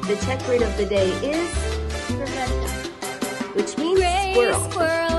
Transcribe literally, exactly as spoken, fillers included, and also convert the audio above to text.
The Czech word of the day is Veverka, which means Gray squirrel. squirrel